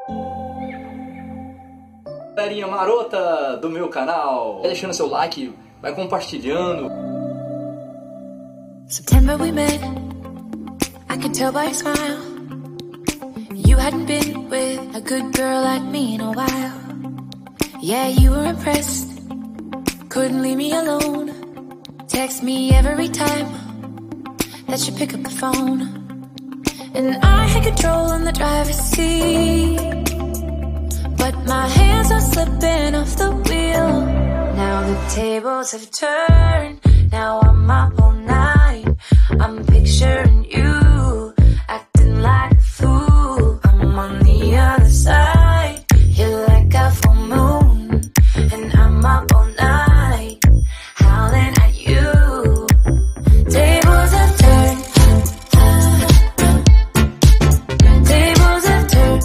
Galerinha marota do meu canal, vai deixando seu like, vai compartilhando. September we met, I could tell by your smile. You hadn't been with a good girl like me in a while. Yeah, you were impressed, couldn't leave me alone. Text me every time that you pick up the phone. And I had control in the driver's seat, but my hands are slipping off the wheel. Now the tables have turned, now I'm up all night. I'm picturing you, acting like a fool. I'm on the other side, you're like a full moon. And I'm up all night, howling at you. Tables have turned, tables have turned.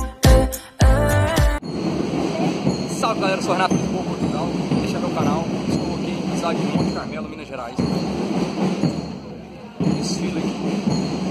Salve galera, eu sou o Renato de Lisboa, Portugal. Deixa meu canal, estou aqui em cidade de Monte Carmelo, Minas Gerais. Desfile aqui.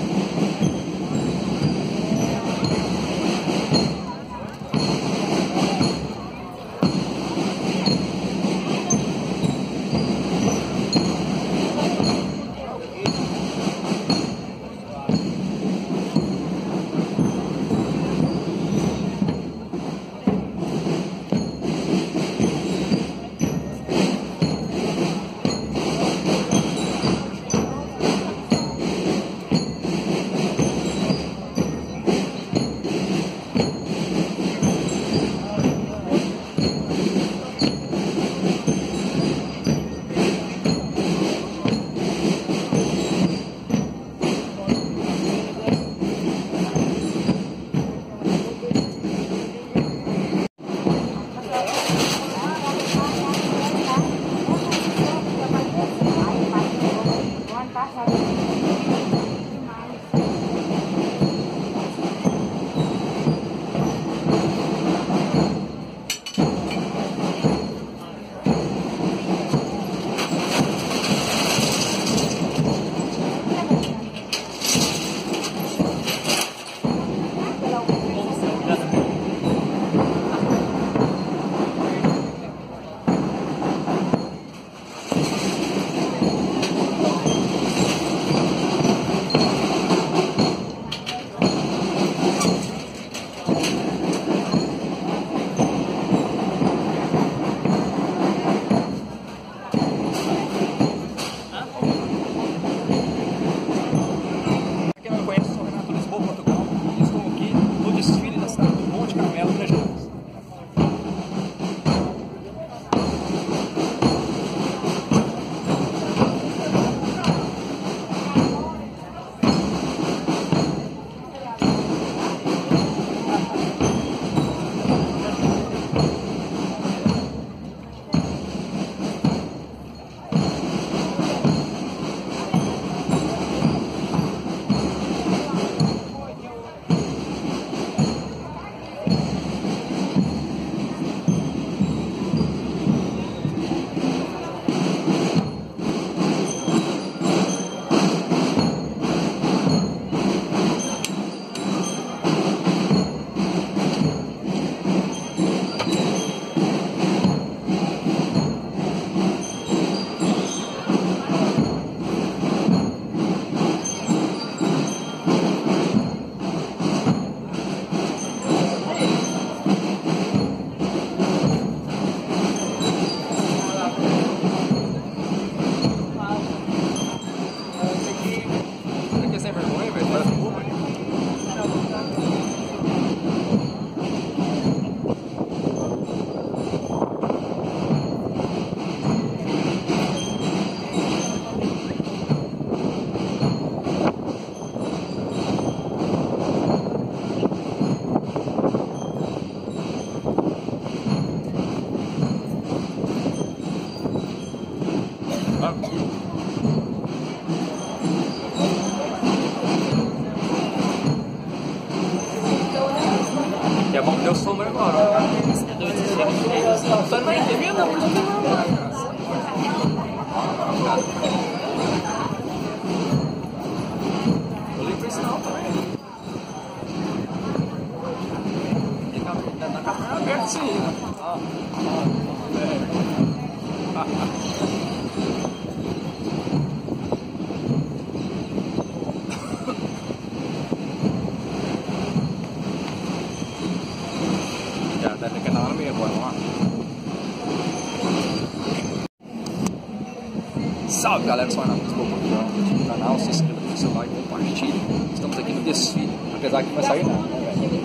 E é bom que deu sombra agora, ó. Tá na TV, não, por isso que não vai, cara. Eu ligo pro sinal também. Sim, né? Já deve ter canal no meio agora, vamos lá. Salve galera, sou o Renato do canal, se inscreva no seu like, compartilhe. Estamos aqui no desfile, apesar que não vai sair nada, né, velho?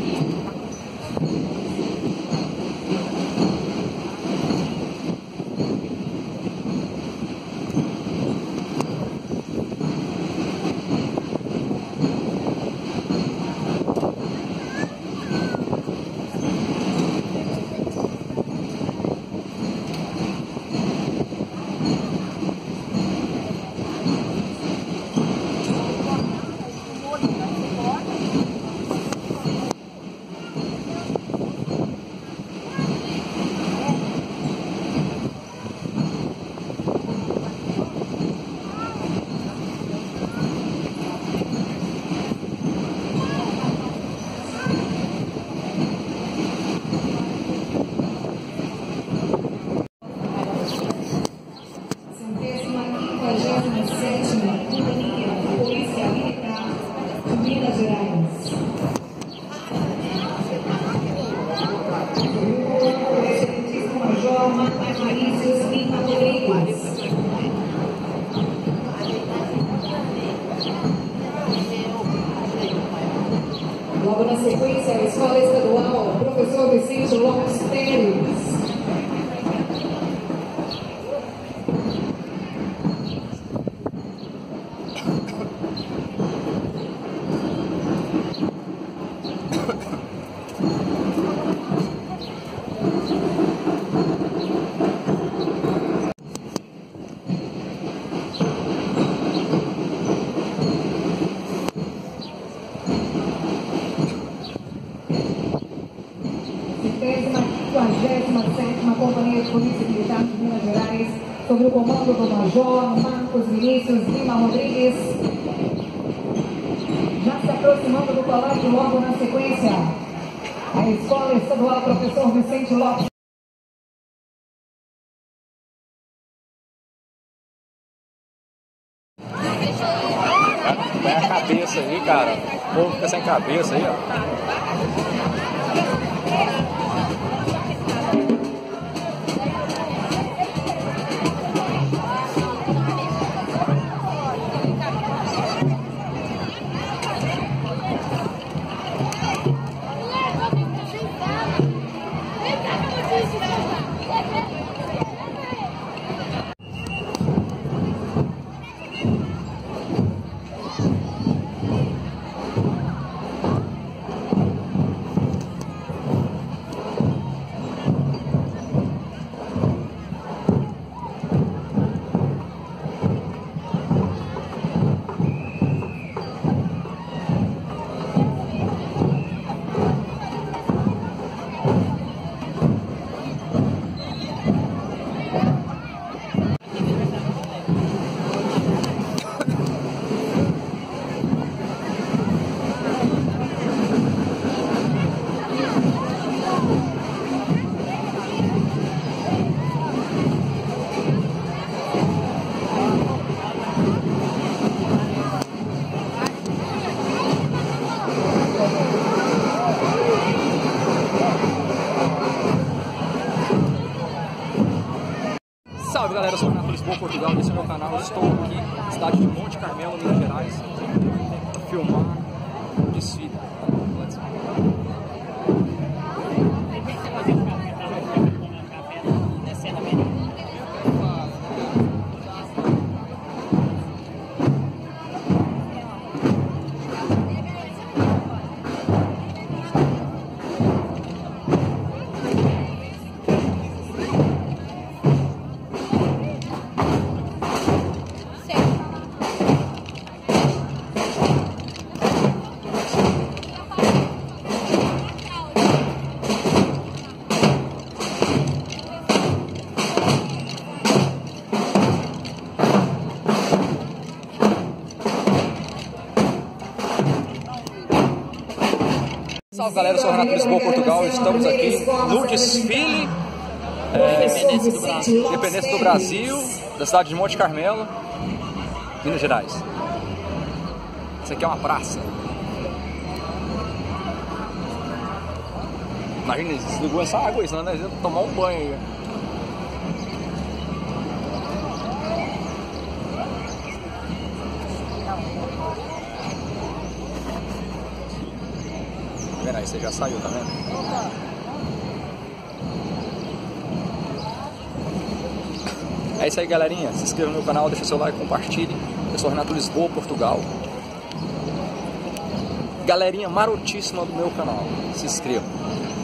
Logo na sequência, a Escola Estadual Professor Vicente Lopes Pérez. Companhia de Polícia Militar de Minas Gerais, sob o comando do Major Marcos Vinícius Lima Rodrigues. Já se aproximando do colégio, logo na sequência, a Escola Estadual Professor Vicente Lopes. Põe a cabeça aí, cara. O povo fica sem cabeça aí, ó. Salve galera, eu sou o Renato Lisboa, Portugal, esse é o meu canal. Estou aqui na cidade de Monte Carmelo, Minas Gerais, para filmar o desfile. Salve galera, eu sou o Renato Lisboa, Portugal. Estamos aqui no desfile Independência do Brasil, da cidade de Monte Carmelo, Minas Gerais. Isso aqui é uma praça. Imagina, desligou essa água aí, senão nós vamos tomar um banho aí. Pera aí, você já saiu, tá vendo? É isso aí, galerinha. Se inscreva no meu canal, deixa seu like, compartilhe. Eu sou o Renato Lisboa, Portugal. Galerinha marotíssima do meu canal. Se inscreva.